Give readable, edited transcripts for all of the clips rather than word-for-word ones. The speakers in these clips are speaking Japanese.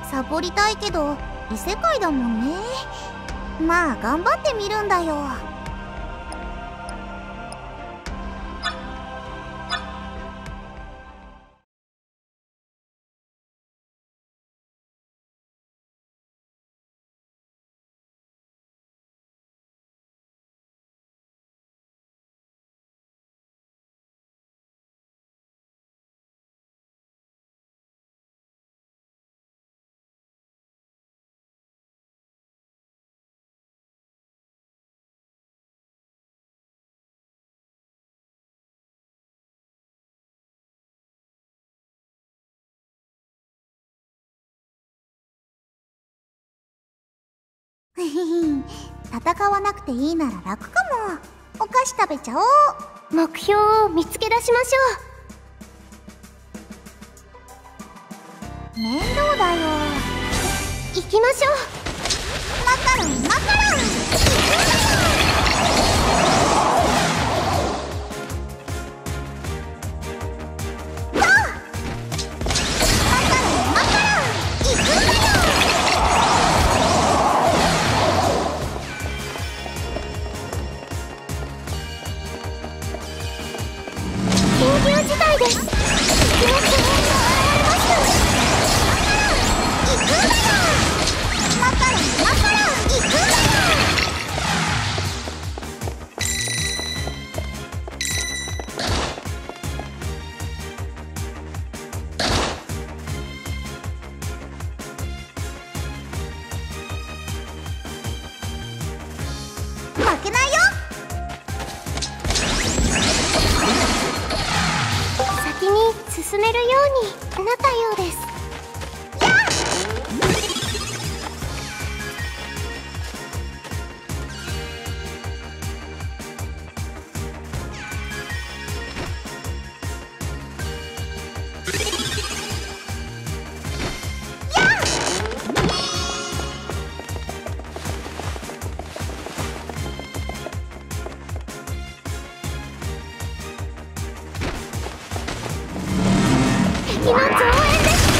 サボりたいけど異世界だもんね。まあ頑張ってみるんだよ。戦わなくていいなら楽かも。お菓子食べちゃおう。 目標を見つけ出しましょう。 面倒だよ。 行きましょう。 マカロンマカロン、負けないよ。 先に進めるようになったようです。敵の増援です。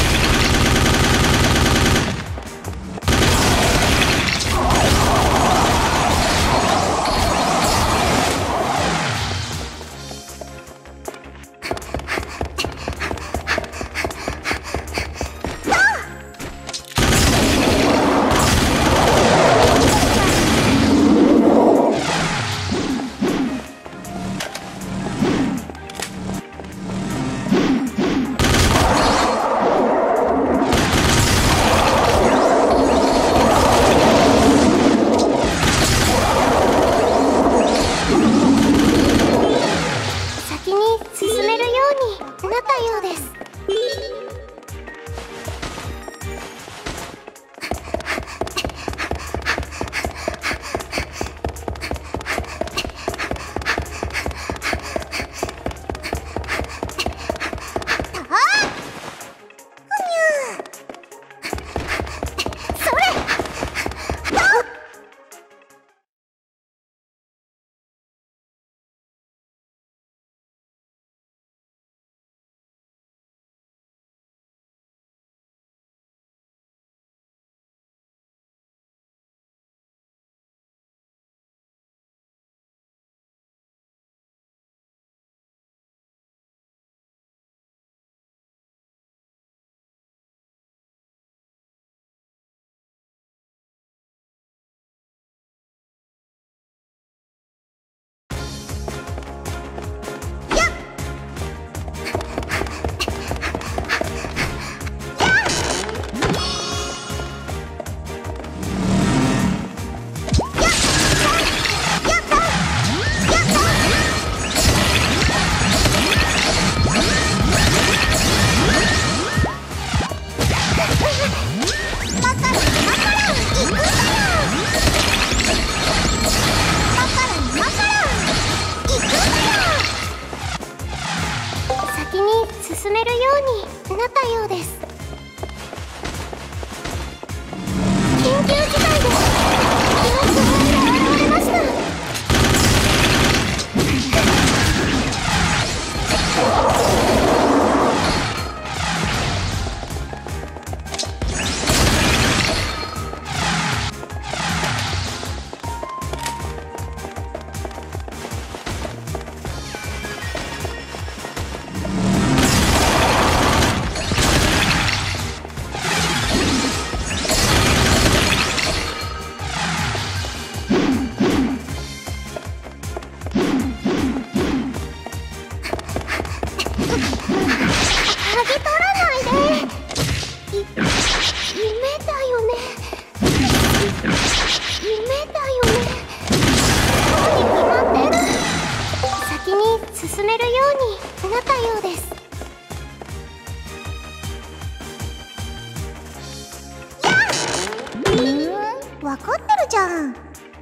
わかってるじゃん。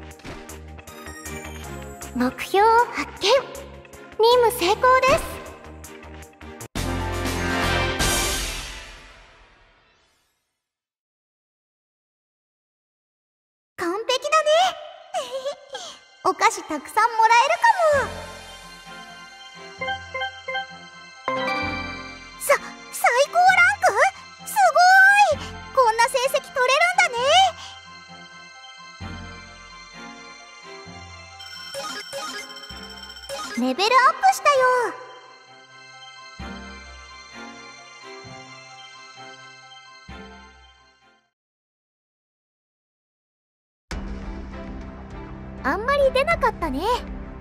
目標発見。任務成功です。 完璧だね。お菓子たくさんもらえるかも。最高ランク？すごーい。こんな成績取れるんだね。レベルアップしたよ。あんまり出なかったね。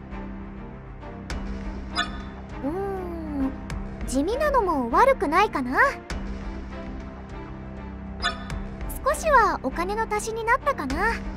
地味なのも悪くないかな。少しはお金の足しになったかな。